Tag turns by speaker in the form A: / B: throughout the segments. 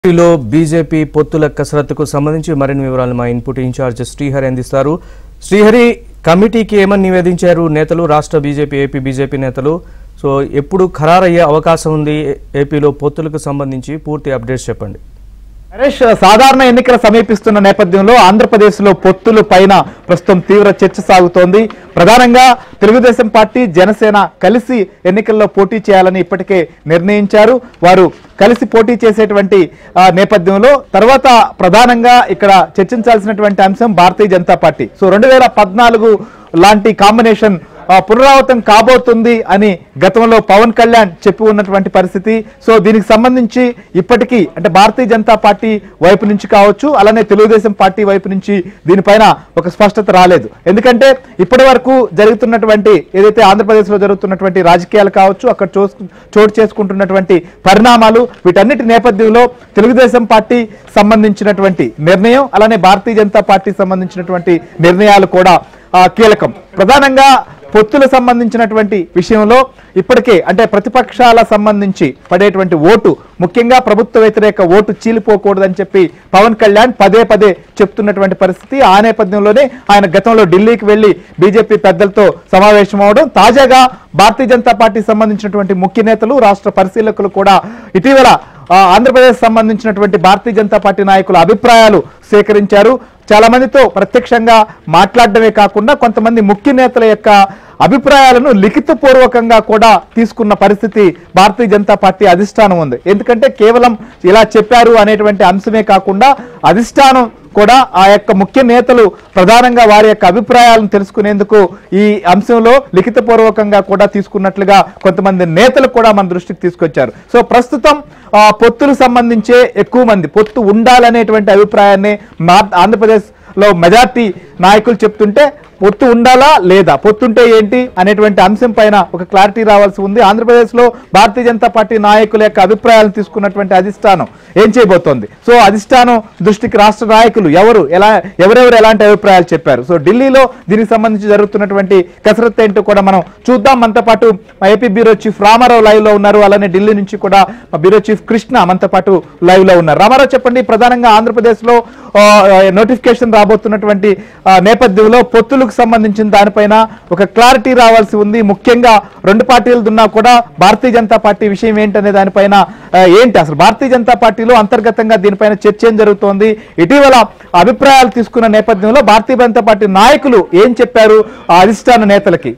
A: లో బీజేపీ పొత్తుల కసరత్తుకు సంబంధించి మరిన్ని వివరాలు మా ఇన్పుట్ ఇన్ఛార్జ్ శ్రీహరి అందిస్తారు. శ్రీహరి, కమిటీకి ఏమని నివేదించారు నేతలు, రాష్ట్ర బీజేపీ ఏపీ బీజేపీ నేతలు? సో ఎప్పుడు ఖరారయ్యే అవకాశం ఉంది ఏపీలో పొత్తులకు సంబంధించి? పూర్తి అప్డేట్స్ చెప్పండి.
B: నరేష్, సాధారణ ఎన్నికల సమీపిస్తున్న నేపథ్యంలో ఆంధ్రప్రదేశ్లో పొత్తుల పైన ప్రస్తుతం తీవ్ర చర్చ సాగుతోంది. ప్రధానంగా తెలుగుదేశం పార్టీ, జనసేన కలిసి ఎన్నికల్లో పోటీ చేయాలని ఇప్పటికే నిర్ణయించారు. వారు కలిసి పోటీ చేసేటువంటి నేపథ్యంలో తర్వాత ప్రధానంగా ఇక్కడ చర్చించాల్సినటువంటి అంశం భారతీయ జనతా పార్టీ. సో 2014 లాంటి కాంబినేషన్ పునరావృతం కాబోతుంది అని గతంలో పవన్ కళ్యాణ్ చెప్పి ఉన్నటువంటి పరిస్థితి. సో దీనికి సంబంధించి ఇప్పటికీ అంటే భారతీయ జనతా పార్టీ వైపు నుంచి కావచ్చు, అలానే తెలుగుదేశం పార్టీ వైపు నుంచి దీనిపైన ఒక స్పష్టత రాలేదు. ఎందుకంటే ఇప్పటి వరకు జరుగుతున్నటువంటి ఏదైతే ఆంధ్రప్రదేశ్లో జరుగుతున్నటువంటి రాజకీయాలు కావచ్చు, అక్కడ చోటు చేసుకుంటున్నటువంటి పరిణామాలు, వీటన్నిటి నేపథ్యంలో తెలుగుదేశం పార్టీ సంబంధించినటువంటి నిర్ణయం, అలానే భారతీయ జనతా పార్టీ సంబంధించినటువంటి నిర్ణయాలు కూడా కీలకం. ప్రధానంగా పొత్తుల సంబంధించినటువంటి విషయంలో ఇప్పటికే అంటే ప్రతిపక్షాల సంబంధించి పడేటువంటి ఓటు, ముఖ్యంగా ప్రభుత్వ వ్యతిరేక ఓటు చీలిపోకూడదని చెప్పి పవన్ కళ్యాణ్ పదే చెప్తున్నటువంటి పరిస్థితి. ఆ నేపథ్యంలోనే ఆయన గతంలో ఢిల్లీకి వెళ్లి బీజేపీ పెద్దలతో సమావేశం అవడం, తాజాగా భారతీయ జనతా పార్టీ సంబంధించినటువంటి ముఖ్య నేతలు, రాష్ట్ర పరిశీలకులు కూడా ఇటీవల ఆంధ్రప్రదేశ్ సంబంధించినటువంటి భారతీయ జనతా పార్టీ నాయకుల అభిప్రాయాలు సేకరించారు. చాలా మందితో ప్రత్యక్షంగా మాట్లాడడమే కాకుండా కొంతమంది ముఖ్య నేతల యొక్క అభిప్రాయాలను లిఖితపూర్వకంగా కూడా తీసుకున్న పరిస్థితి భారతీయ జనతా పార్టీ అధిష్టానం ఉంది. ఎందుకంటే కేవలం ఇలా చెప్పారు అనేటువంటి అంశమే కాకుండా అధిష్టానం కూడా ఆ యొక్క ముఖ్య నేతలు ప్రధానంగా వారి యొక్క అభిప్రాయాలను తెలుసుకునేందుకు ఈ అంశంలో లిఖితపూర్వకంగా కూడా తీసుకున్నట్లుగా కొంతమంది నేతలు కూడా మన దృష్టికి తీసుకొచ్చారు. సో ప్రస్తుతం పొత్తులు సంబంధించే ఎక్కువ మంది పొత్తు ఉండాలనేటువంటి అభిప్రాయాన్ని ఆంధ్రప్రదేశ్లో మెజార్టీ నాయకులు చెప్తుంటే, పొత్తు ఉండాలా లేదా, పొత్తుంటే ఏంటి అనేటువంటి అంశం పైన ఒక క్లారిటీ రావాల్సి ఉంది. ఆంధ్రప్రదేశ్లో భారతీయ జనతా పార్టీ నాయకుల యొక్క అభిప్రాయాలను తీసుకున్నటువంటి అధిష్టానం ఏం చేయబోతోంది? సో అధిష్టానం దృష్టికి రాష్ట్ర నాయకులు ఎవరెవరు ఎలాంటి అభిప్రాయాలు చెప్పారు? సో ఢిల్లీలో దీనికి సంబంధించి జరుగుతున్నటువంటి కసరత్తు ఏంటో కూడా మనం చూద్దాం. మనతో పాటు మా AP bureau chief Ramarao live లో ఉన్నారు. అలానే ఢిల్లీ నుంచి కూడా మా బ్యూరో చీఫ్ కృష్ణ మనతో పాటు లైవ్ లో ఉన్నారు. రామారావు, చెప్పండి, ప్రధానంగా ఆంధ్రప్రదేశ్ లో నోటిఫికేషన్ రాబోతున్నటువంటి నేపథ్యంలో పొత్తులకు సంబంధించిన దానిపైన ఒక క్లారిటీ రావాల్సి ఉంది. ముఖ్యంగా రెండు పార్టీలు ఉన్నా కూడా భారతీయ జనతా పార్టీ విషయం ఏంటనే దానిపైన ఏంటి అసలు భారతీయ జనతా పార్టీలో అంతర్గతంగా దీనిపైన చర్చ ఏం జరుగుతోంది? ఇటీవల అభిప్రాయాలు తీసుకున్న నేపథ్యంలో భారతీయ జనతా పార్టీ నాయకులు ఏం చెప్పారు ఆ అధిష్టాన నేతలకి?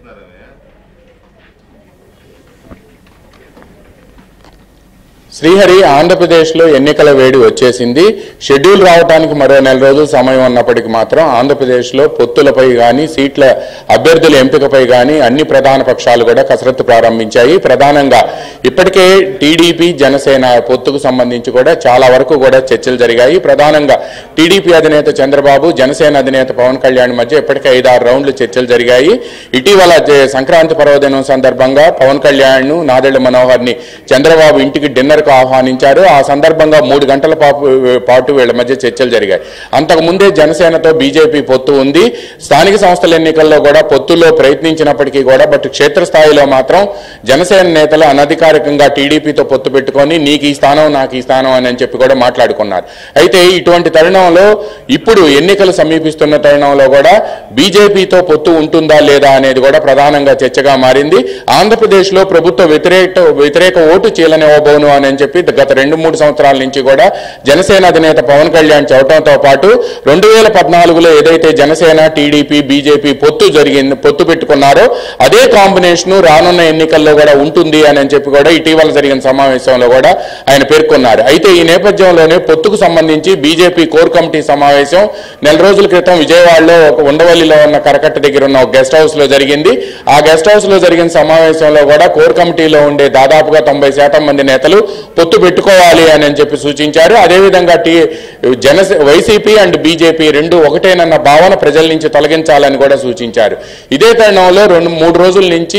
C: శ్రీహరి, ఆంధ్రప్రదేశ్లో ఎన్నికల వేడి వచ్చేసింది. షెడ్యూల్ రావడానికి మరో నెల రోజులు సమయం ఉన్నప్పటికీ మాత్రం ఆంధ్రప్రదేశ్లో పొత్తులపై కానీ, సీట్ల అభ్యర్థుల ఎంపికపై కానీ అన్ని ప్రధాన పక్షాలు కూడా కసరత్తు ప్రారంభించాయి. ప్రధానంగా ఇప్పటికే టీడీపీ, జనసేన పొత్తుకు సంబంధించి కూడా చాలా వరకు కూడా చర్చలు జరిగాయి. ప్రధానంగా టీడీపీ అధినేత చంద్రబాబు, జనసేన అధినేత పవన్ కళ్యాణ్ మధ్య ఇప్పటికే 5-6 రౌండ్లు చర్చలు జరిగాయి. ఇటీవల సంక్రాంతి పర్వదినం సందర్భంగా పవన్ కళ్యాణ్, నాదెళ్ల మనోహర్ని చంద్రబాబు ఇంటికి డిన్నర్ ఆహ్వానించారు. ఆ సందర్భంగా 3 గంటల పాటు వీళ్ళ మధ్య చర్చలు జరిగాయి. అంతకుముందే జనసేనతో బీజేపీ పొత్తు ఉంది. స్థానిక సంస్థల ఎన్నికల్లో కూడా పొత్తులో ప్రయత్నించినప్పటికీ కూడా క్షేత్రస్థాయిలో మాత్రం జనసేన నేతలు అనధికారికంగా టీడీపీతో పొత్తు పెట్టుకొని నీకు ఈ స్థానం, నాకు ఈ స్థానం అని చెప్పి కూడా మాట్లాడుకున్నారు. అయితే ఇటువంటి తరుణంలో ఇప్పుడు ఎన్నికలు సమీపిస్తున్న తరుణంలో కూడా బీజేపీతో పొత్తు ఉంటుందా లేదా అనేది కూడా ప్రధానంగా చర్చగా మారింది. ఆంధ్రప్రదేశ్లో ప్రభుత్వ వ్యతిరేక ఓటు చీలనివ్వబోను అని చెప్పి గత 2-3 సంవత్సరాల నుంచి కూడా జనసేన అధినేత పవన్ కళ్యాణ్ చెప్పడంతో పాటు 2014లో ఏదైతే జనసేన, టీడీపీ, బీజేపీ పొత్తు పెట్టుకున్నారో అదే కాంబినేషన్ రానున్న ఎన్నికల్లో కూడా ఉంటుంది అని చెప్పి కూడా ఇటీవల జరిగిన సమావేశంలో కూడా ఆయన పేర్కొన్నారు. అయితే ఈ నేపథ్యంలోనే పొత్తుకు సంబంధించి బీజేపీ కోర్ కమిటీ సమావేశం నెల రోజుల క్రితం విజయవాడలో ఉండవల్లిలో ఉన్న కరకట్ట దగ్గర ఉన్న ఒక గెస్ట్ హౌస్ లో జరిగింది. ఆ గెస్ట్ హౌస్ లో జరిగిన సమావేశంలో కూడా కోర్ కమిటీలో ఉండే దాదాపుగా 90% మంది నేతలు పొత్తు పెట్టుకోవాలి అని చెప్పి సూచించారు. అదేవిధంగా వైసీపీ అండ్ బీజేపీ రెండు ఒకటేనన్న భావన ప్రజల నుంచి తొలగించాలని కూడా సూచించారు. ఇదే తరుణంలో 2-3 రోజుల నుంచి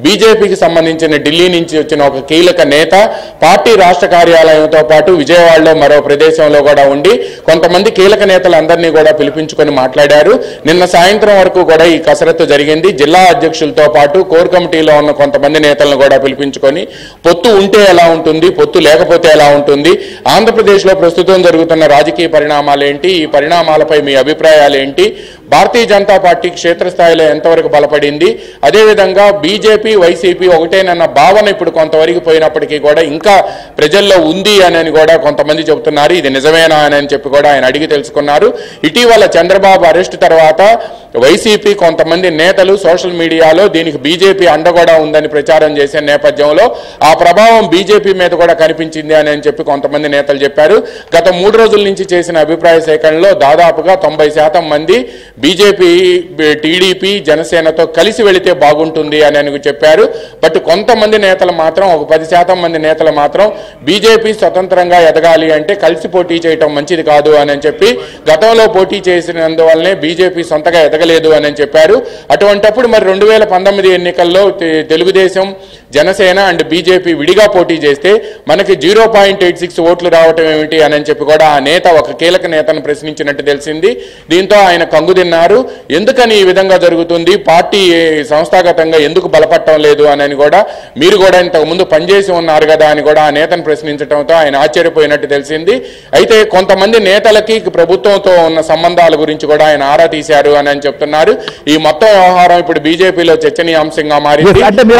C: బీజేపీకి సంబంధించిన ఢిల్లీ నుంచి వచ్చిన ఒక కీలక నేత పార్టీ రాష్ట్ర కార్యాలయంతో పాటు విజయవాడలో మరో ప్రదేశంలో కూడా ఉండి కొంతమంది కీలక నేతలందరినీ కూడా పిలిపించుకొని మాట్లాడారు. నిన్న సాయంత్రం వరకు కూడా ఈ కసరత్తు జరిగింది. జిల్లా అధ్యక్షులతో పాటు కోర్ కమిటీలో ఉన్న కొంతమంది నేతలను కూడా పిలిపించుకొని పొత్తు ఉంటే ఎలా ఉంటుంది, పొత్తు లేకపోతే ఎలా ఉంటుంది, ఆంధ్రప్రదేశ్లో ప్రస్తుతం జరుగుతున్న రాజకీయ పరిణామాలు ఏంటి, ఈ పరిణామాలపై మీ అభిప్రాయాలు ఏంటి, భారతీయ జనతా పార్టీ క్షేత్రస్థాయిలో ఎంతవరకు బలపడింది, అదేవిధంగా బీజేపీ వైసీపీ ఒకటేనన్న భావన ఇప్పుడు కొంతవరకు పోయినప్పటికీ కూడా ఇంకా ప్రజల్లో ఉంది అని కూడా కొంతమంది చెబుతున్నారు. ఇది నిజమేనా అని చెప్పి కూడా ఆయన అడిగి తెలుసుకున్నారు. ఇటీవల చంద్రబాబు అరెస్ట్ తర్వాత వైసీపీ కొంతమంది నేతలు సోషల్ మీడియాలో దీనికి బీజేపీ అండ కూడా ఉందని ప్రచారం చేసే నేపథ్యంలో ఆ ప్రభావం బీజేపీ మీద కూడా కనిపించింది అని చెప్పి కొంతమంది నేతలు చెప్పారు. గత 3 రోజుల నుంచి చేసిన అభిప్రాయ సేకరణలో దాదాపుగా 90% మంది బీజేపీ, టీడీపీ, జనసేనతో కలిసి వెళితే బాగుంటుంది అని చెప్పారు. బట్ కొంతమంది నేతలు మాత్రం, ఒక 10% మంది నేతలు మాత్రం బీజేపీ స్వతంత్రంగా ఎదగాలి అంటే కలిసి పోటీ చేయటం మంచిది కాదు అని చెప్పి గతంలో పోటీ చేసినందువల్లనే బీజేపీ సొంతగా ఎదగలేదు అని చెప్పారు. అటువంటప్పుడు మరి 2019 ఎన్నికల్లో తెలుగుదేశం, జనసేన అండ్ బీజేపీ విడిగా పోటీ చేస్తే మనకి 0.86 ఓట్లు రావటం ఏమిటి అని చెప్పి కూడా ఆ నేత, ఒక కీలక నేతను ప్రశ్నించినట్టు తెలిసింది. దీంతో ఆయన కంగుదిన్నారు. ఎందుకని ఈ విధంగా జరుగుతుంది, పార్టీ సంస్థాగతంగా ఎందుకు బలపడటం లేదు అని కూడా, మీరు కూడా ఇంతకు ముందు పనిచేసి ఉన్నారు కదా అని కూడా ఆ నేతను ప్రశ్నించడంతో ఆయన ఆశ్చర్యపోయినట్టు తెలిసింది. అయితే కొంతమంది నేతలకి ప్రభుత్వంతో ఉన్న సంబంధాల గురించి కూడా ఆయన ఆరా తీశారు అని చెప్తున్నారు. ఈ మొత్తం వ్యవహారం ఇప్పుడు బీజేపీలో చర్చనీయాంశంగా మారింది.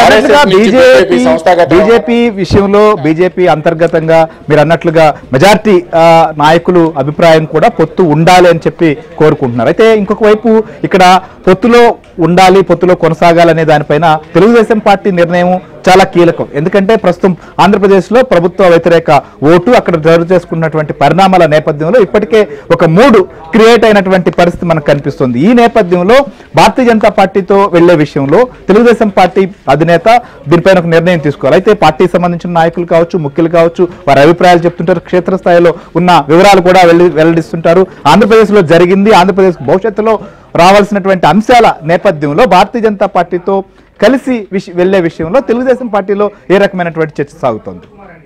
B: బీజేపీ విషయంలో, బీజేపీ అంతర్గతంగా మీరు అన్నట్లుగా మెజారిటీ నాయకులు అభిప్రాయం కూడా పొత్తు ఉండాలి అని చెప్పి కోరుకుంటున్నారు. అయితే ఇంకొక వైపు ఇక్కడ పొత్తులో ఉండాలి, పొత్తులో కొనసాగాలనే దానిపైన తెలుగుదేశం పార్టీ నిర్ణయం చాలా కీలకం. ఎందుకంటే ప్రస్తుతం ఆంధ్రప్రదేశ్లో ప్రభుత్వ వ్యతిరేక ఓటు అక్కడ జరుగు చేసుకున్నటువంటి పరిణామాల నేపథ్యంలో ఇప్పటికే ఒక మూడు క్రియేట్ అయినటువంటి పరిస్థితి మనకు కనిపిస్తుంది. ఈ నేపథ్యంలో భారతీయ జనతా పార్టీతో వెళ్లే విషయంలో తెలుగుదేశం పార్టీ అధినేత దీనిపైన ఒక నిర్ణయం తీసుకోవాలి. అయితే పార్టీకి సంబంధించిన నాయకులు కావచ్చు, ముఖ్యులు కావచ్చు, వారి అభిప్రాయాలు చెప్తుంటారు, క్షేత్రస్థాయిలో ఉన్న వివరాలు కూడా వెల్లడిస్తుంటారు. ఆంధ్రప్రదేశ్లో జరిగింది, ఆంధ్రప్రదేశ్ భవిష్యత్తులో రావాల్సినటువంటి అంశాల నేపథ్యంలో భారతీయ జనతా పార్టీతో కలిసి వెళ్లే విషయంలో తెలుగుదేశం పార్టీలో ఏ రకమైనటువంటి చర్చ సాగుతోంది?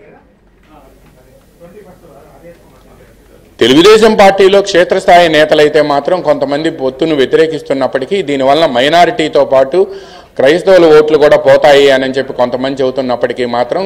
C: తెలుగుదేశం పార్టీలో క్షేత్రస్థాయి నేతలైతే మాత్రం కొంతమంది పొత్తును వ్యతిరేకిస్తున్నప్పటికీ దీనివల్ల మైనారిటీతో పాటు క్రైస్తవుల ఓట్లు కూడా పోతాయి అని చెప్పి కొంతమంది చెబుతున్నప్పటికీ మాత్రం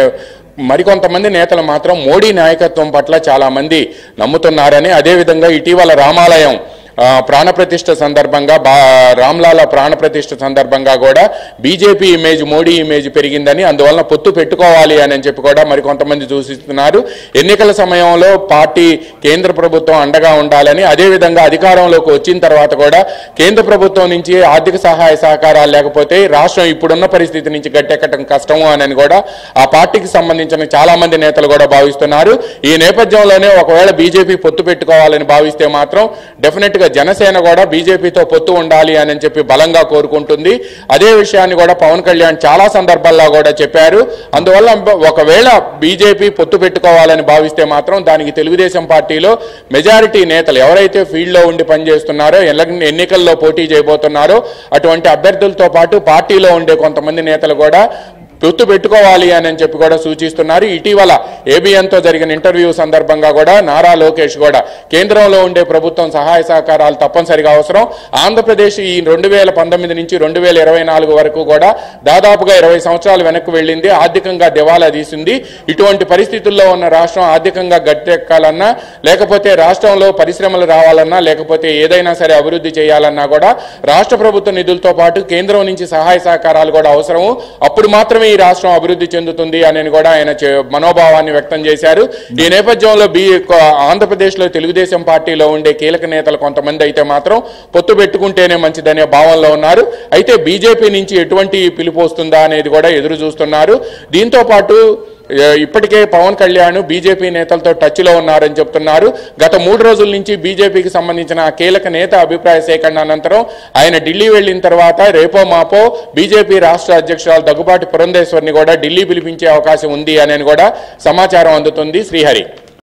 C: మరికొంతమంది నేతలు మాత్రం మోడీ నాయకత్వం పట్ల చాలా మంది నమ్ముతున్నారని, అదేవిధంగా ఇటీవల రామాలయం ప్రాణప్రతిష్ఠ సందర్భంగా, రామ్లాల ప్రాణప్రతిష్ఠ సందర్భంగా కూడా బీజేపీ ఇమేజ్, మోడీ ఇమేజ్ పెరిగిందని, అందువలన పొత్తు పెట్టుకోవాలి అని చెప్పి కూడా మరికొంతమంది సూచిస్తున్నారు. ఎన్నికల సమయంలో పార్టీ కేంద్ర ప్రభుత్వం అండగా ఉండాలని, అదేవిధంగా అధికారంలోకి వచ్చిన తర్వాత కూడా కేంద్ర ప్రభుత్వం నుంచి ఆర్థిక సహాయ సహకారాలు లేకపోతే రాష్ట్రం ఇప్పుడున్న పరిస్థితి నుంచి గట్టెక్కడం కష్టము అని కూడా ఆ పార్టీకి సంబంధించిన చాలా మంది నేతలు కూడా భావిస్తున్నారు. ఈ నేపథ్యంలోనే ఒకవేళ బీజేపీ పొత్తు పెట్టుకోవాలని భావిస్తే మాత్రం డెఫినెట్ గా జనసేన కూడా బీజేపీతో పొత్తు ఉండాలి అని చెప్పి బలంగా కోరుకుంటుంది. అదే విషయాన్ని కూడా పవన్ కళ్యాణ్ చాలా సందర్భాల్లో కూడా చెప్పారు. అందువల్ల ఒకవేళ బీజేపీ పొత్తు పెట్టుకోవాలని భావిస్తే మాత్రం దానికి తెలుగుదేశం పార్టీలో మెజారిటీ నేతలు ఎవరైతే ఫీల్డ్లో ఉండి పనిచేస్తున్నారో, ఎన్నికల్లో పోటీ చేయబోతున్నారో అటువంటి అభ్యర్థులతో పాటు పార్టీలో ఉండే కొంతమంది నేతలు కూడా పొత్తు పెట్టుకోవాలి అని చెప్పి కూడా సూచిస్తున్నారు. ఇటీవల ఏబిఎన్తో జరిగిన ఇంటర్వ్యూ సందర్భంగా కూడా నారా లోకేష్ కూడా కేంద్రంలో ఉండే ప్రభుత్వం సహాయ సహకారాలు తప్పనిసరిగా అవసరం, ఆంధ్రప్రదేశ్ ఈ 2019 నుంచి 2024 వరకు కూడా దాదాపుగా 20 సంవత్సరాలు వెనక్కి వెళ్ళింది, ఆర్థికంగా దివాలా తీసింది. ఇటువంటి పరిస్థితుల్లో ఉన్న రాష్ట్రం ఆర్థికంగా గట్టెక్కాలన్నా, లేకపోతే రాష్ట్రంలో పరిశ్రమలు రావాలన్నా, లేకపోతే ఏదైనా సరే అభివృద్ధి చేయాలన్నా కూడా రాష్ట్ర ప్రభుత్వ నిధులతో పాటు కేంద్రం నుంచి సహాయ సహకారాలు కూడా అవసరము. అప్పుడు మాత్రమే ఈ రాష్ట్రం అభివృద్ధి చెందుతుంది అని కూడా ఆయన మనోభావాన్ని వ్యక్తం చేశారు. ఈ నేపథ్యంలో ఆంధ్రప్రదేశ్లో తెలుగుదేశం పార్టీలో ఉండే కీలక నేతలు కొంతమంది అయితే మాత్రం పొత్తు పెట్టుకుంటేనే మంచిదనే భావనలో ఉన్నారు. అయితే బీజేపీ నుంచి ఎటువంటి పిలుపు వస్తుందా అనేది కూడా ఎదురు చూస్తున్నారు. దీంతో పాటు ఇప్పటికే పవన్ కళ్యాణ్ బీజేపీ నేతలతో టచ్లో ఉన్నారని చెప్తున్నారు. గత 3 రోజుల నుంచి బీజేపీకి సంబంధించిన కీలక నేత అభిప్రాయ సేకరణ అనంతరం ఆయన ఢిల్లీ వెళ్లిన తర్వాత రేపో మాపో బీజేపీ రాష్ట్ర అధ్యక్షురాలు దగ్గుబాటి పురంధేశ్వరిని కూడా ఢిల్లీ పిలిపించే అవకాశం ఉంది అని కూడా సమాచారం అందుతుంది. శ్రీహరి.